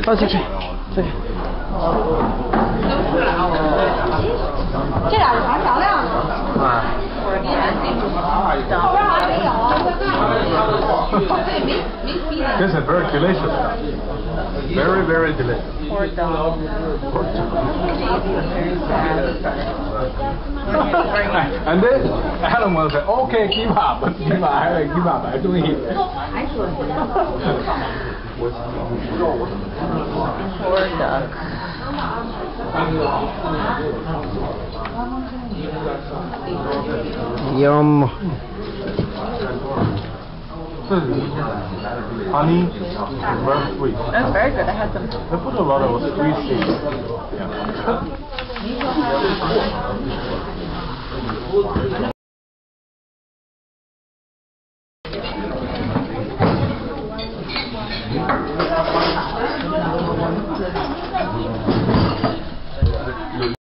好，这个，这个。 这俩是啥调料？ 啊。 后边好像没有。 This is very delicious. Very, very delicious. Poor dog. And then Adam will say, okay, give up. Give up. I don't eat. Poor dog. Yum. Honey is very sweet. That's very good. I had some. They put a lot of sweet seeds. Yeah.